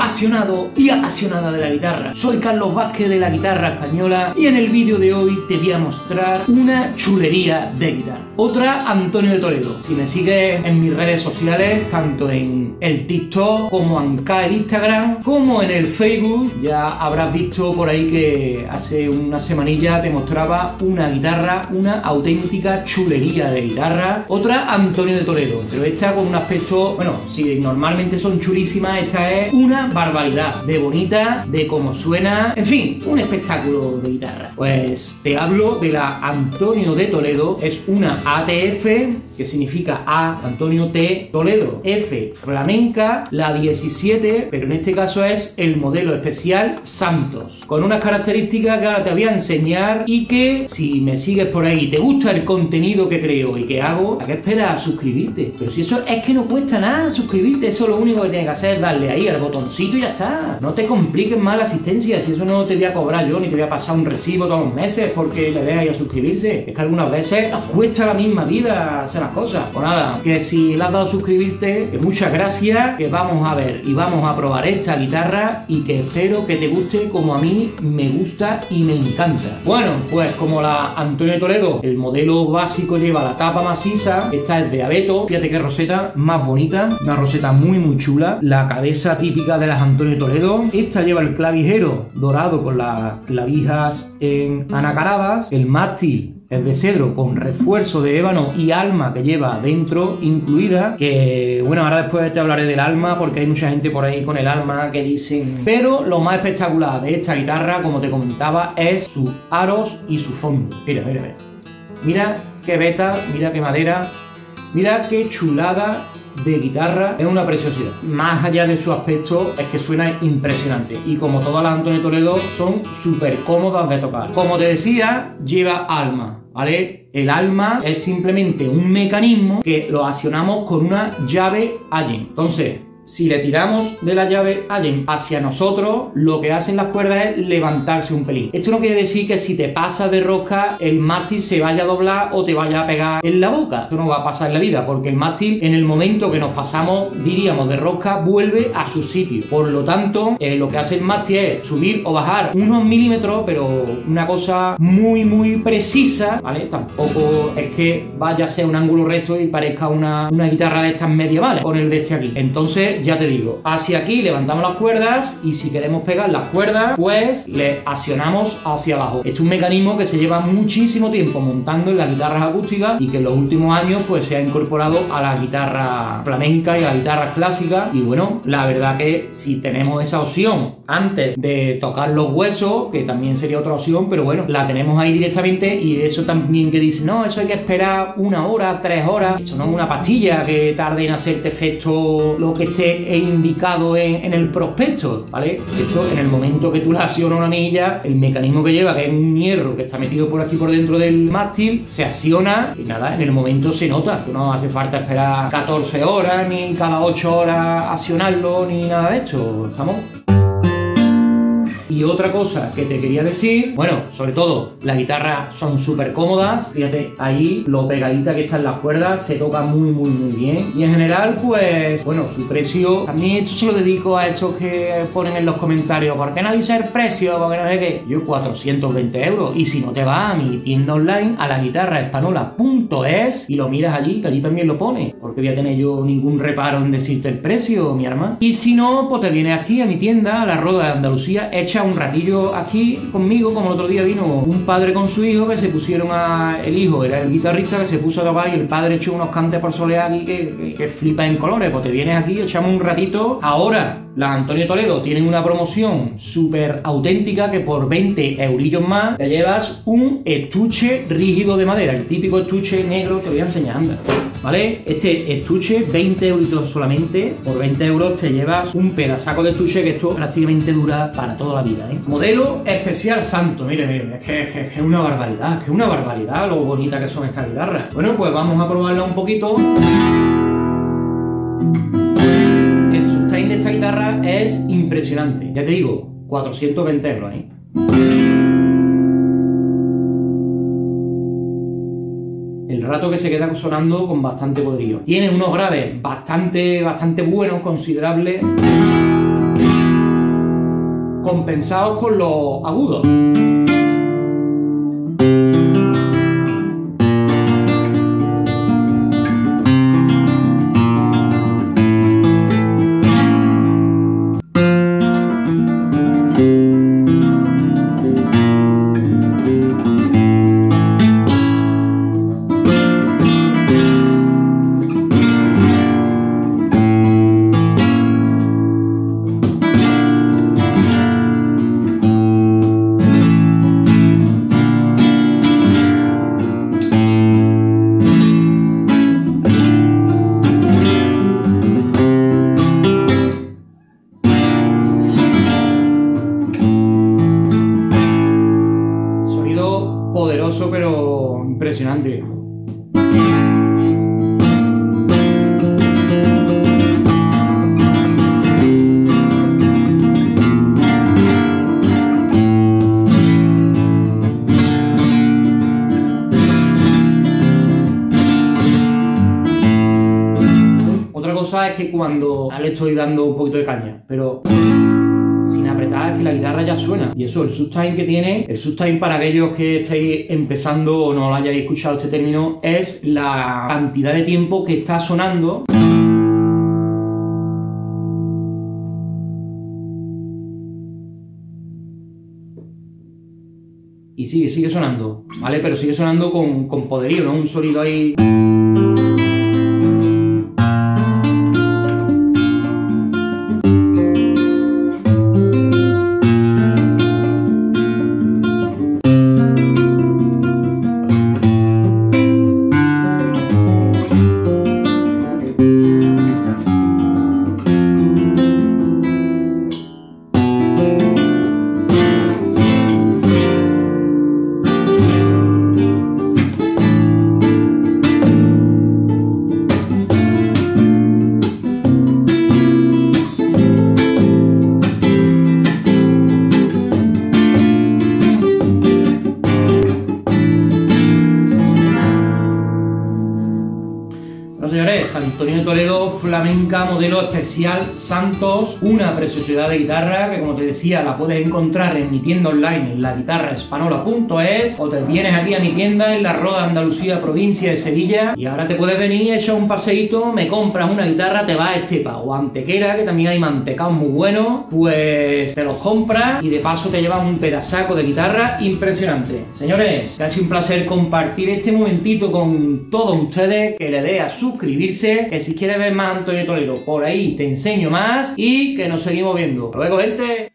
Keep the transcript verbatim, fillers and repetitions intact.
apasionado y apasionada de la guitarra. Soy Carlos Vázquez de la Guitarra Española y en el vídeo de hoy te voy a mostrar una chulería de guitarra. Otra, Antonio de Toledo. Si me sigues en mis redes sociales, tanto en el TikTok como en el Instagram, como en el Facebook, ya habrás visto por ahí que hace una semanilla te mostraba una guitarra, una auténtica chulería de guitarra. Otra, Antonio de Toledo, pero esta con un aspecto, bueno, si normalmente son chulísimas, esta es una barbaridad de bonita, de cómo suena, en fin, un espectáculo de guitarra. Pues te hablo de la Antonio de Toledo. Es una A T F, que significa A, Antonio T Toledo, F flamenca, la diecisiete, pero en este caso es el modelo especial Santos, con unas características que ahora te voy a enseñar y que, si me sigues por ahí y te gusta el contenido que creo y que hago, ¿a qué esperas? A suscribirte. Pero si eso es que no cuesta nada suscribirte, eso lo único que tienes que hacer es darle ahí al botoncito y ya está. No te compliques más la asistencia, si eso no te voy a cobrar yo, ni te voy a pasar un recibo todos los meses porque le des ahí a suscribirse. Es que algunas veces nos cuesta la misma vida hacer las cosas. Pues nada, que si le has dado a suscribirte, que muchas gracias, que vamos a ver y vamos a probar esta guitarra y que espero que te guste como a mí me gusta y me encanta. Bueno, pues como la Antonio de Toledo, el modelo básico lleva la tapa maciza, esta es de abeto, fíjate qué roseta más bonita, una roseta muy muy chula, la cabeza típica de las Antonio de Toledo, esta lleva el clavijero dorado con las clavijas en anacaradas, el mástil es de cedro con refuerzo de ébano y alma que lleva dentro incluida, que bueno, ahora después te hablaré del alma porque hay mucha gente por ahí con el alma que dicen, pero lo más espectacular de esta guitarra, como te comentaba, es sus aros y su fondo. Mira, mira, mira, mira qué beta, mira qué madera, mira qué chulada de guitarra, es una preciosidad. Más allá de su aspecto, es que suena impresionante. Y como todas las Antonio de Toledo, son súper cómodas de tocar. Como te decía, lleva alma, ¿vale? El alma es simplemente un mecanismo que lo accionamos con una llave Allen. Entonces, si le tiramos de la llave Allen hacia nosotros, lo que hacen las cuerdas es levantarse un pelín. Esto no quiere decir que si te pasas de rosca el mástil se vaya a doblar o te vaya a pegar en la boca. Esto no va a pasar en la vida, porque el mástil, en el momento que nos pasamos, diríamos, de rosca, vuelve a su sitio. Por lo tanto, eh, lo que hace el mástil es subir o bajar unos milímetros, pero una cosa muy muy precisa, ¿vale? Tampoco es que vaya a ser un ángulo recto y parezca una, una guitarra de estas medievales con el de este aquí. Entonces, ya te digo, hacia aquí levantamos las cuerdas y si queremos pegar las cuerdas, pues le accionamos hacia abajo. Este es un mecanismo que se lleva muchísimo tiempo montando en las guitarras acústicas y que en los últimos años pues se ha incorporado a la guitarra flamenca y a las guitarras clásicas. Y bueno, la verdad que si tenemos esa opción antes de tocar los huesos, que también sería otra opción, pero bueno, la tenemos ahí directamente. Y eso también que dice, no, eso hay que esperar una hora, tres horas, eso no es una pastilla que tarde en hacerte efecto lo que esté he indicado en, en el prospecto, ¿vale? Esto, en el momento que tú le accionas una anilla, el mecanismo que lleva, que es un hierro que está metido por aquí por dentro del mástil, se acciona y nada, en el momento se nota. No hace falta esperar catorce horas, ni cada ocho horas accionarlo, ni nada de esto, ¿estamos? Y otra cosa que te quería decir, bueno, sobre todo, las guitarras son súper cómodas. Fíjate ahí lo pegadita que están las cuerdas, se toca muy, muy, muy bien. Y en general, pues, bueno, su precio, también esto se lo dedico a esos que ponen en los comentarios, ¿por qué no dice el precio? ¿Por qué no sé qué? Yo, cuatrocientos veinte euros. Y si no te vas a mi tienda online, a la guitarra española punto es, y lo miras allí, que allí también lo pone, porque voy a tener yo ningún reparo en decirte el precio, mi hermano. Y si no, pues te vienes aquí a mi tienda, a la Roda de Andalucía, echa un ratillo aquí conmigo, como el otro día vino un padre con su hijo que se pusieron a... El hijo era el guitarrista que se puso a tocar y el padre echó unos cantes por soleá aquí que, que, que flipa en colores. Pues te vienes aquí, echamos un ratito. Ahora las Antonio de Toledo tienen una promoción súper auténtica que por veinte eurillos más te llevas un estuche rígido de madera, el típico estuche negro que voy a enseñar, ¿vale? Este estuche, veinte euritos solamente, por veinte euros te llevas un pedazaco de estuche que esto prácticamente dura para toda la vida, ¿eh? Modelo especial Santo, mire, mire, es que es, que es una barbaridad, es que es una barbaridad lo bonita que son estas guitarras. Bueno, pues vamos a probarla un poquito. El sustain de esta guitarra es impresionante, ya te digo, cuatrocientos veinte euros, ¿eh? El rato que se queda sonando con bastante poderío. Tiene unos graves bastante, bastante buenos, considerables. compensados con los agudos. Poderoso pero impresionante. Otra cosa es que cuando le estoy dando un poquito de caña, pero sin apretar, es que la guitarra ya suena. Y eso, el sustain que tiene, el sustain para aquellos que estéis empezando o no lo hayáis escuchado este término, es la cantidad de tiempo que está sonando. Y sigue, sigue sonando, ¿vale? Pero sigue sonando con, con poderío, ¿no? Un sonido ahí... Señores, San Antonio de Toledo, flamenca modelo especial Santos, una preciosidad de guitarra que, como te decía, la puedes encontrar en mi tienda online en la guitarra espanola punto es, o te vienes aquí a mi tienda en la Roda Andalucía, provincia de Sevilla, y ahora te puedes venir, echar un paseíto, me compras una guitarra, te vas a Estepa o Antequera, que también hay mantecaos muy buenos, pues te los compras y de paso te llevas un pedazaco de guitarra impresionante. Señores, casi un placer compartir este momentito con todos ustedes, que le dé a suscribirse, que si quieres ver más Antonio Toledo, por ahí te enseño más y que nos seguimos viendo. Hasta luego, gente.